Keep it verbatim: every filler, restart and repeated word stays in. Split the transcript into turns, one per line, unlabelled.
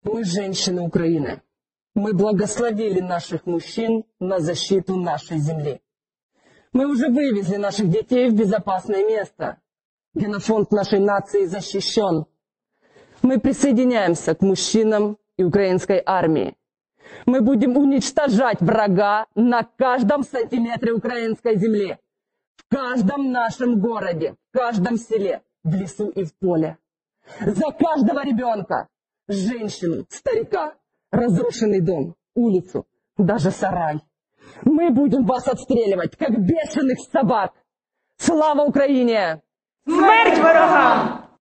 Мы женщины Украины. Мы благословили наших мужчин на защиту нашей земли. Мы уже вывезли наших детей в безопасное место. Генофонд нашей нации защищен. Мы присоединяемся к мужчинам и украинской армии. Мы будем уничтожать врага на каждом сантиметре украинской земли, в каждом нашем городе, в каждом селе, в лесу и в поле. За каждого ребенка, женщину, старика, разрушенный дом, улицу, даже сарай. Мы будем вас отстреливать, как бешеных собак. Слава Украине!
Смерть ворогам!